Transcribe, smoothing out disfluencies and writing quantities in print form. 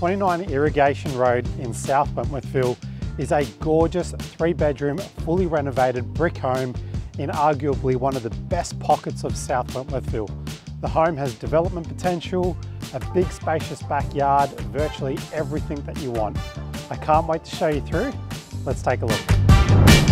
29 Irrigation Road in South Wentworthville is a gorgeous 3-bedroom, fully renovated brick home in arguably one of the best pockets of South Wentworthville. The home has development potential, a big spacious backyard, virtually everything that you want. I can't wait to show you through. Let's take a look.